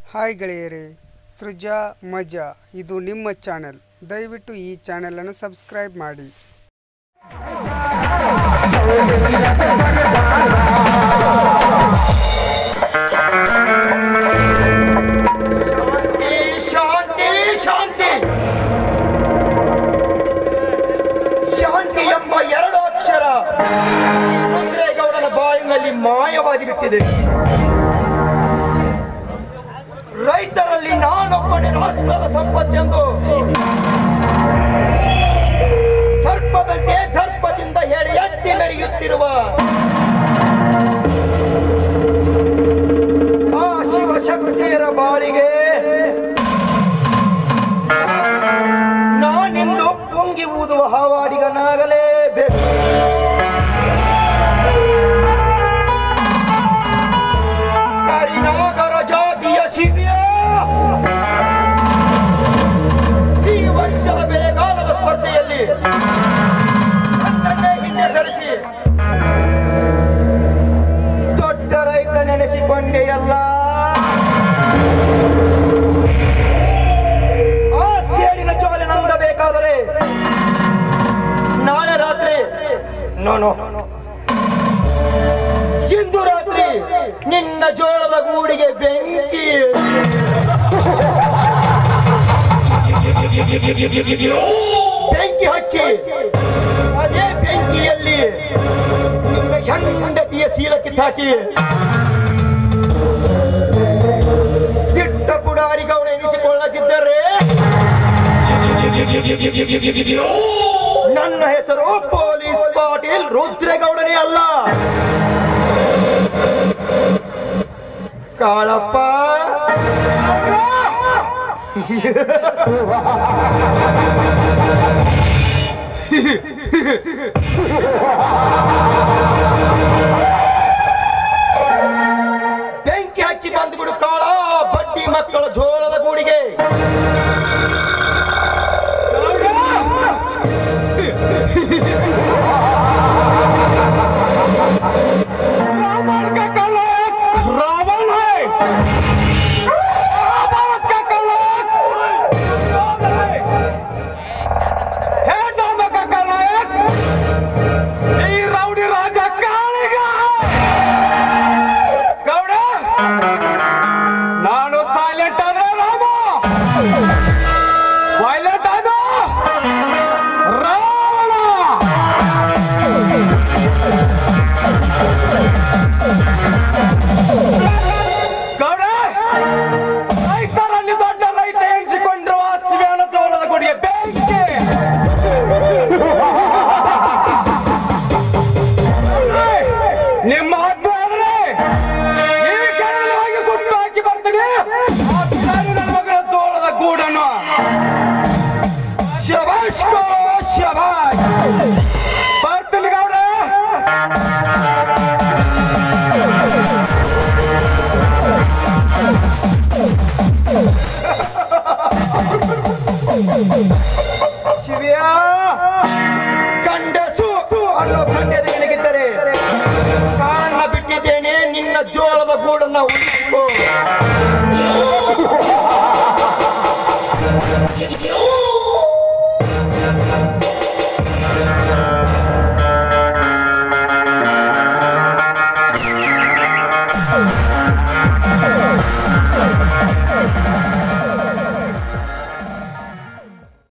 Hi ಗೆಳೆಯರೇ, ಸೃಜಾ ಮಜಾ ಇದು ನಿಮ್ಮ ಚಾನೆಲ್. ದಯವಿಟ್ಟು ಈ ಚಾನೆಲನ್ನು ಸಬ್ಸ್ಕ್ರೈಬ್ ಮಾಡಿ. ಶಾಂತಿ ಶಾಂತಿ ಶಾಂತಿ ಎಂಬ ಎರಡು ಅಕ್ಷರ ರುದ್ರೇಗೌಡನ ಬಾಯಿನಲ್ಲಿ ಮಾಯವಾಗಿ ಬಿಟ್ಟಿದೆ. ರೈತರಲ್ಲಿ ನಾನೊಬ್ಬನೇ ರಾಷ್ಟ್ರದ ಸಂಪತ್ತೆಂದು ಸರ್ಪದಂತೆ ದರ್ಪದಿಂದ ಹೇಳಿ ಎತ್ತಿ ಮೆರೆಯುತ್ತಿರುವ ಆ ಶಿವಶಕ್ತಿಯರ ಬಾಳಿಗೆ ನಾನಿಂದು ಪುಂಗಿ ಊದುವ ಹಾವಾಡಿಗನಾಗಲೇಬೇಕು. ಕರಿನಾಗರ ಜಾತಿಯ ಶಿವ್ಯ ಈ ವರ್ಷದ ಬೆಳೆಗಾಲದ ಸ್ಪರ್ಧೆಯಲ್ಲಿ ನನ್ನನ್ನೇ ಹಿಂದೆ ಸರಿಸಿ ದೊಡ್ಡ ರೈತ ನೆನೆಸಿಕೊಂಡೆಯಲ್ಲ. ಆ ಸೇಡಿನ ಜೋಲೆ ನಂದಬೇಕಾದರೆ ನಾಳೆ ರಾತ್ರಿ ಇಂದು ರಾತ್ರಿ ನಿನ್ನ ಜೋಳದ ಗೂಡಿಗೆ ಬೆಂಕಿ ಹಚ್ಚಿ ಅದೇ ಬೆಂಕಿಯಲ್ಲಿ ನಿನ್ನ ಹೆಂಡತಿಯ ಶೀಲ ಕಿತ್ತಾಕಿ ದಿಟ್ಟ ಪುಡಾರಿಗೌಡ ಎನಿಸಿಕೊಳ್ಳದಿದ್ದರೆ ನನ್ನ ಹೆಸರು ಪೊಲೀಸ್ ಪಾಟೀಲ್ ರುದ್ರೇಗೌಡನೇ ಅಲ್ಲ. ಕಾಳಪ್ಪ